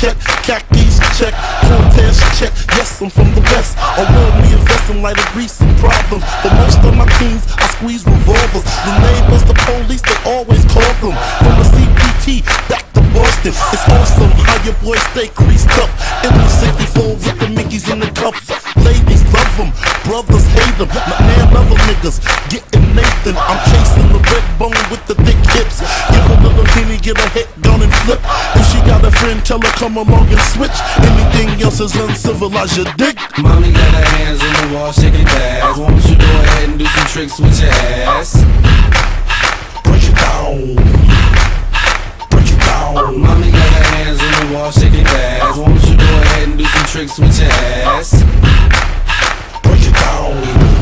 check, khakis check, Cortez check. Yes, I'm from the West. A world me investing like a grease and problems. For most of my teens, I squeeze revolvers. The neighbors, the police, they always call them. From the CPT back to Boston. It's awesome how your boys stay creased up. In the 64 with the Mickeys in the cup. Ladies love them, brothers hate them. My man other niggas getting Nathan. I'm chasing the red bone with the thick hips. Give a little henny, get a hit, gun and flip. If she got a friend, tell her come along and switch. Anything else is uncivilized, you dig? Mommy got her hands on the wall shaking ass. Why don't you go ahead and do some tricks with your ass? Break it down. Break it down. Mommy got her hands on the wall shaking ass. Why don't you go ahead and do some tricks with your ass? Break it down.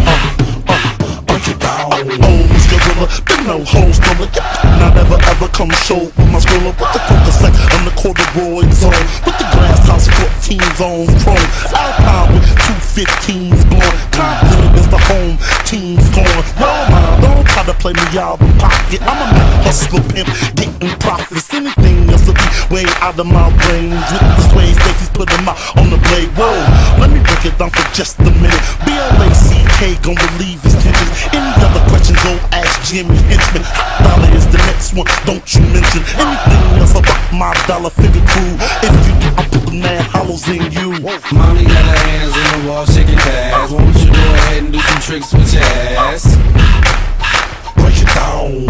Break it down. Oh, Miss Guerilla, been no hoes, brother. Not ever come show with my skrilla. With the focus like on the corduroy zone. With the glass house 14 zones chrome. Alpine with 215s blowing. Compton is the home team's going. Well, man, don't try to play me out of pocket. I'm a man hustler pimp, getting profits. Anything else will be way out of my range. With the sway Stacy's put them out on the blade. Whoa, let me break it down for just a minute. BLACK gon' relieve his tensions. Any other questions, go ask Jimmy Henchman. Hot dollar is the next one, don't you mention anything else about my dollar figure crew. If you do, I'll put the mad hollows in you. Mommy got her hands on the wall shaking ass. Why don't you go ahead and do some tricks with your ass? Break it down.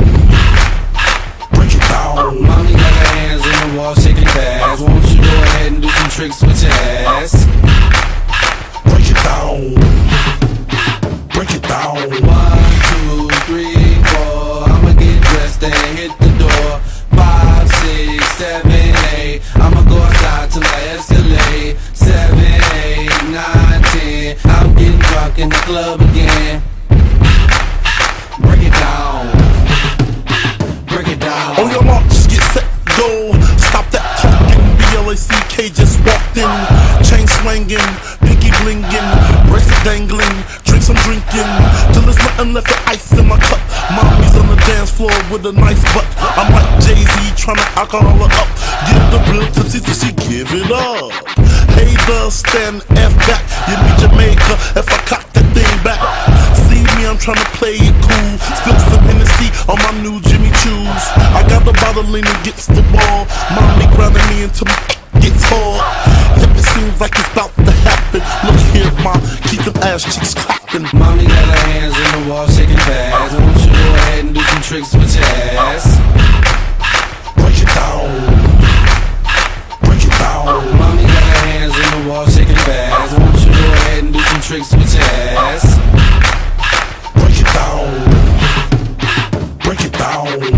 Break it down. Mommy got her hands on the wall shaking ass. Why don't you go ahead and do some tricks with your ass? Break it down. Break it down. 1, 2, 3, 4. I'ma get dressed and hit the door. 5, 6, 7, 8. I'ma go outside till I escalate. 7, 8, 9, 10. I'm getting drunk in the club again. Break it down. Break it down. On your mark, just get set, go. Stop that talking. BLACK just walked in. Chain swinging, pinky blinging, bracelet dangling. Drinks I'm drinking till there's nothing left of ice in my cup. Mommy's on the dance floor with a nice butt. I'm like Jay-Z trying to alcohol her up. Give the real tipsy till she give it up. Hey, stand F back. You need Jamaica if I cock that thing back. See me, I'm trying to play it cool. Spill some Hennessy on my new Jimmy Choos. I got the bottle leaning against the wall. Mommy grinding me until my gets hard. Yep, it seems like it's about to happen. Look here, mom, keep them ass cheeks clapping. Mommy got her hands on the wall shaking fast. Why don't you go ahead and do some tricks with your ass? Break it down. Break it down. Mommy got her hands on the wall shaking fast. Why don't you go ahead and do some tricks with your ass? Break it down. Break it down.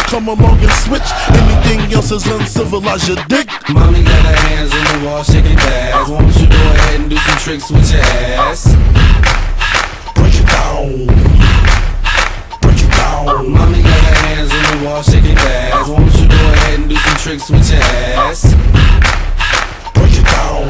come along and switch. Anything else is uncivilized, you dig? Mommy got her hands on the wall shaking fast. Won't you go ahead and do some tricks with your ass? Break it down. Break it down. Mommy got her hands on the wall shaking fast. Won't you go ahead and do some tricks with your ass? Break it down.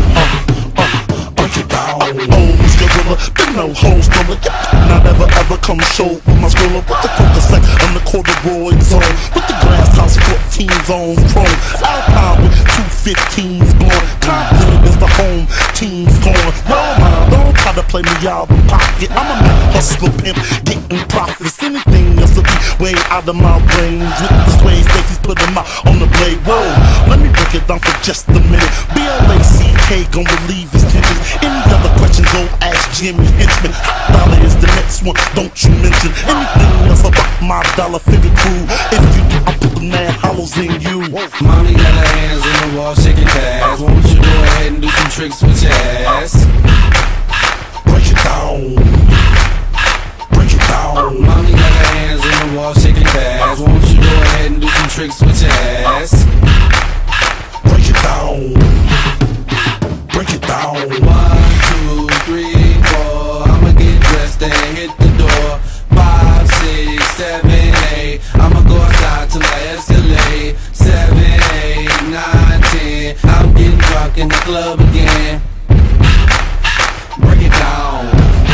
Break it down. Oh, Miss Guerilla, been no hoes, don't look. Now never ever come show with my skrilla with the focus like on the corduroy zone with the glass house 14 zones chrome. Alpine with 215s blowing. Compton is the home team scoring. No man, don't try to play me out of pocket. I'm a man hustler pimp, getting profits. Anything else will be way out of my range. With the sway Stacy's put them out on the blade. Whoa, let me break it down for just a minute. BLACK gon' relieve his tensions. Any other questions, go ask Jimmy Henchman. Hot dollar is the next one, don't you mention anything else about my dollar figure crew. If you do, I'm putting mad hollows in you. Mommy got her hands on the wall shaking fast. Won't you go ahead and do some tricks with your ass? Break it down. Break it down. Mommy got her hands on the wall shaking fast. Won't you go ahead and do some tricks with your ass? Break it down. Break it down. 1, 2, 3, 4. I'ma get dressed and hit the door. 5, 6, 7, 8. I'ma go outside till I escalate. 7, 8, 9, 10. I'm getting drunk in the club again. Break it down.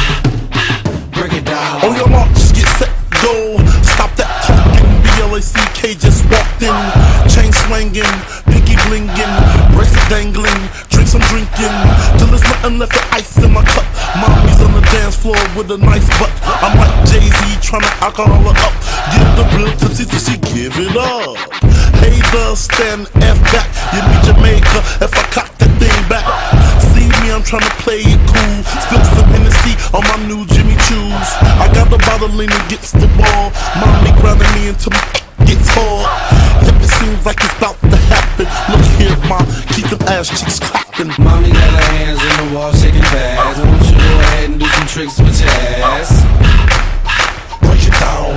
Break it down. On your mark, just get set, go. Stop that talking. BLACK just walked in. Chain swinging, pinky blinging, bracelet dangling. Drinks I'm drinking till there's nothing left of ice in my cup. Mommy's on the dance floor with a nice butt. I'm like Jay-Z trying to alcohol her up. Give the real tipsy till she give it up. Hey, the stand F back. You need Jamaica if I cock that thing back. See me, I'm trying to play it cool. Spill some Hennessy on my new Jimmy Choos. I got the bottle leaning against the wall. Mommy grounding me until my gets hard. Yep, it seems like it's about to happen. Look here, mom, keep them ass cheeks clapping. Mommy got her hands on the wall shaking fast. Won't you go ahead and do some tricks with your ass? Break it down.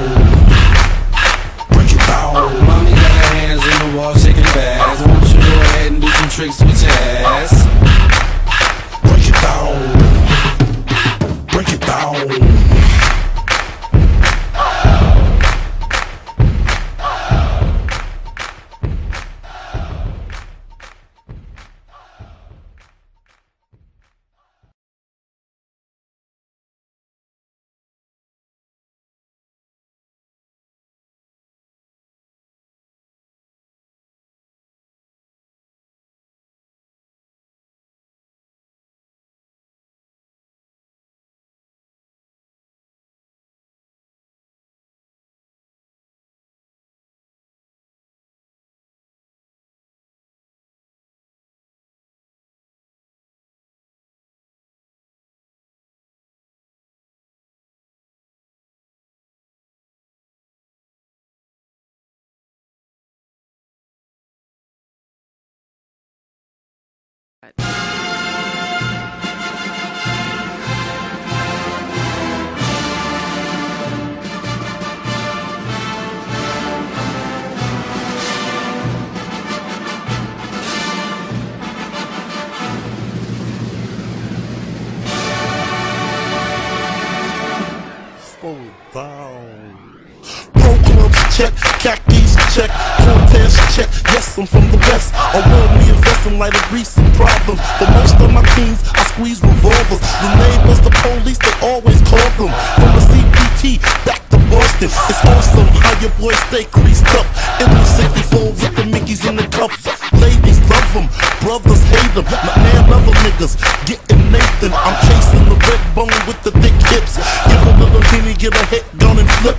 Break it down. Mommy got her hands on the wall shaking fast. Won't you go ahead and do some tricks with your ass? Break it down. Break it down. Slow down. Pro clubs check, khakis check, Cortez check. Yes, I'm from the West. A world me investing like a recent problems. For most of my teens, I squeeze revolvers. The neighbors, the police, they always call them. From the CPT back to Boston. It's awesome how your boys stay creased up. In the 64 with the Mickeys in the cup. Ladies love them, brothers hate them. My man love them niggas, getting Nathan. I'm chasing the red bone with the thick hips. Give a little henny, get a head gone and flip.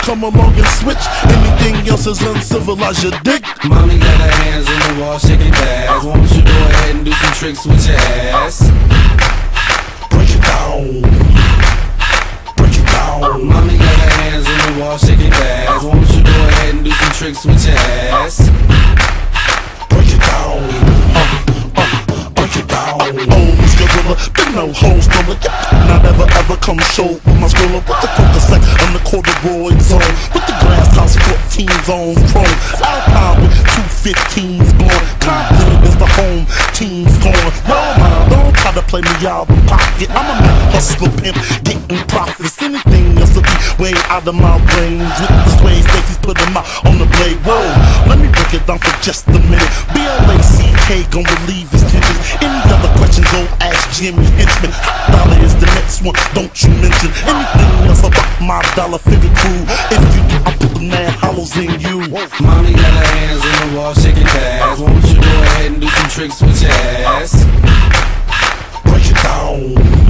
come along and switch. Anything else is uncivilized, you dig? Mommy got her hands on the wall, shaking fast. Why don't you go ahead and do some tricks with your ass? Break it down. Break it down. Mommy got her hands on the wall, shaking fast. Why don't you go ahead and do some tricks with your ass? Break it down. Break it down. Oh, Miss Guerilla, been no hoes, no like I never ever come show with my skrilla with the focus like on the corduroy zone with the glass house 14 zones chrome Alpine with 215s blowing. Compton is the home team's going. Well, don't try to play me out of pocket. I'm a man hustler pimp, getting profits. Anything else will be way out of my range. With the sway Stacy's put them out on the blade. Whoa, let me break it down for just a minute. BLACK gon' relieve his tensions. Any other questions, go ask Jimmy Henchman. Hot dollar is the next one, don't you mention anything else about my dollar figure crew. If you do, I'm putting mad hollows in you. Mommy got her hands on the wall, shaking fast. Why don't you go ahead and do some tricks with your ass? Break it down.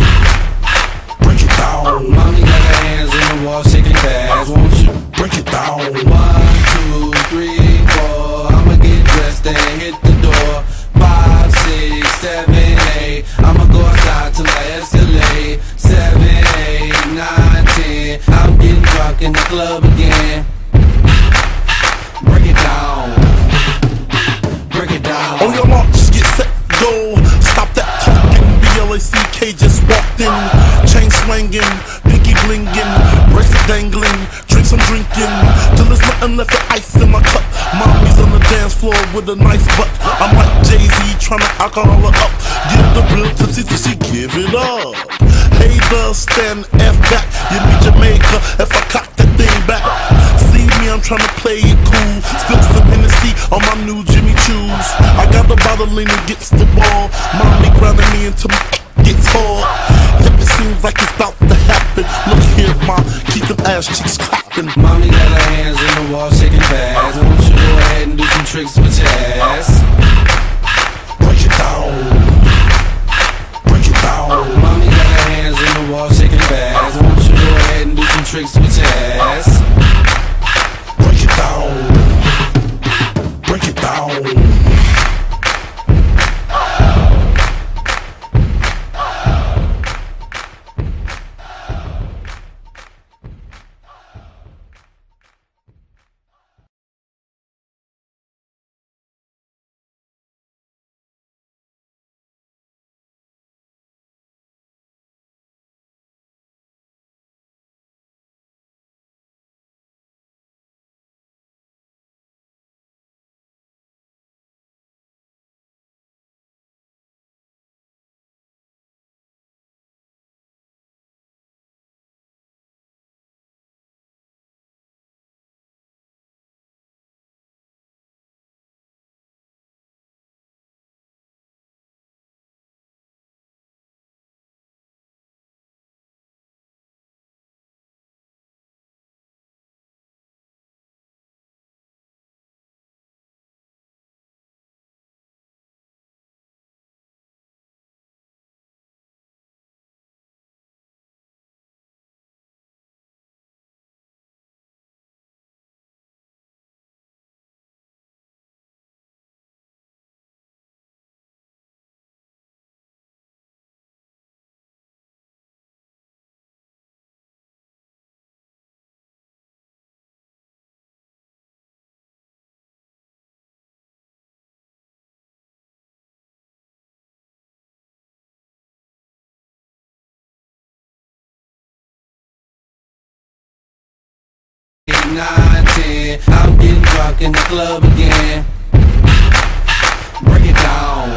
Break it down. Mommy got her hands on the wall, shaking fast. Why don't you break it down? 1, 2, 3, 4. I'ma get dressed and hit the door. 5, 6, 7, 8. I'ma go outside till I escalate. 7, 8, 9, 10. I'm getting drunk in the club again. Break it down. Break it down. On your marks, get set, go. Stop that talking. BLACK just walked in. Chain swinging, pinky blinging, bracelet dangling. Drinks I'm drinking till there's nothing left of ice in my cup. Mommy's on the dance floor with a nice butt. I'm like Jay-Z trying to alcohol her up. Give the real tipsy till she give it up. Hey, stand F back. You need Jamaica if I cock that thing back. See me, I'm trying to play it cool. Spill some Hennessy on my new Jimmy Choos. I got the bottle leaning against the wall. Mommy grounding me until my gets hard. Yep, it seems like it's about to happen. Look here, ma, keep them ass cheeks clapping. Mommy got her hands on the wall, shaking fast. Why don't you go ahead and do some tricks with your ass? Break it down. Break it down. Mommy got her hands on the wall, shaking fast. Why don't you go ahead and do some tricks with your ass? Break it down. Break it down. Eight, 9, 10. I'm getting drunk in the club again. Break it down.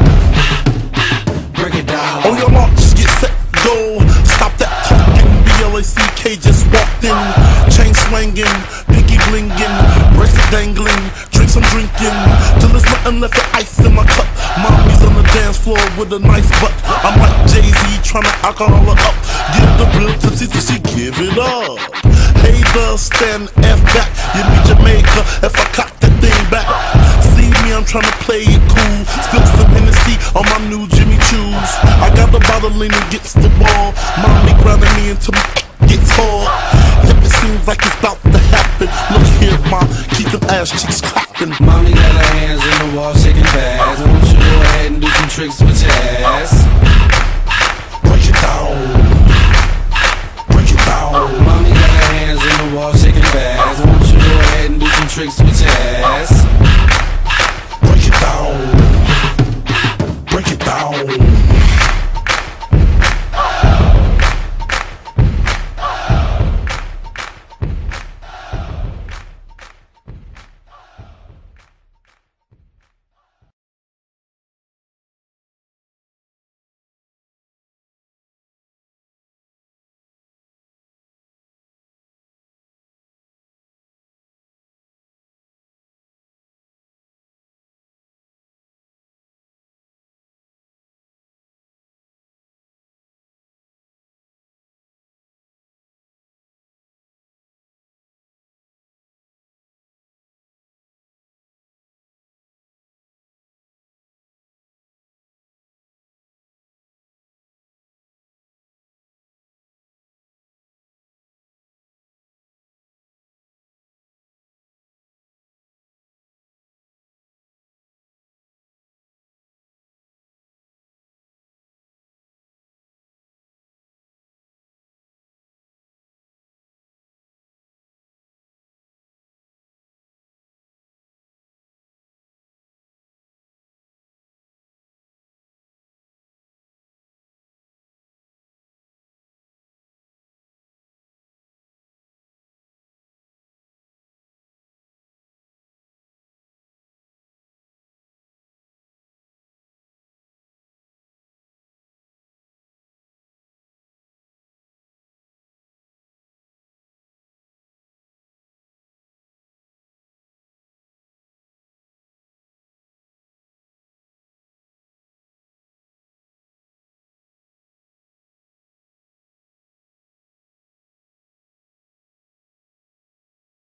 Break it down. On your marks, get set, go. Stop that talking. BLACK just walked in. Chain swinging, pinky blinging, bracelet dangling. Drinks I'm drinking till there's nothing left of ice in my cup. Mommy's on the dance floor with a nice butt. I'm like Jay-Z trying to alcohol her up. Give the real tipsy till she give it up. Hey, stand F back. You need Jamaica if I cock that thing back. See me, I'm trying to play it cool. Spill some Hennessy on my new Jimmy Choos. I got the bottle leaning against the wall. Mommy grounding me until my gets hard. Yep, it seems like it's about to happen. poppin'. Look here, ma, keep them ass cheeks clappin'. Mommy got her hands on the wall shaking fast. Won't you go ahead and do some tricks with your ass? Break it down. Break it down. Mommy got her hands on the wall shaking fast. Won't you go ahead and do some tricks with your ass?